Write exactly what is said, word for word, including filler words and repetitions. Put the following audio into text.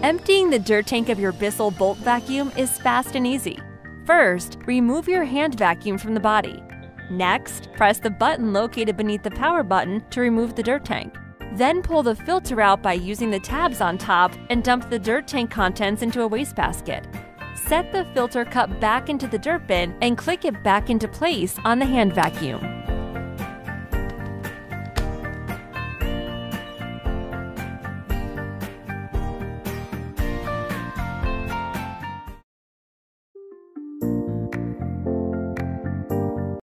Emptying the dirt tank of your BISSELL bolt vacuum is fast and easy. First, remove your hand vacuum from the body. Next, press the button located beneath the power button to remove the dirt tank. Then pull the filter out by using the tabs on top and dump the dirt tank contents into a wastebasket. Set the filter cup back into the dirt bin and click it back into place on the hand vacuum.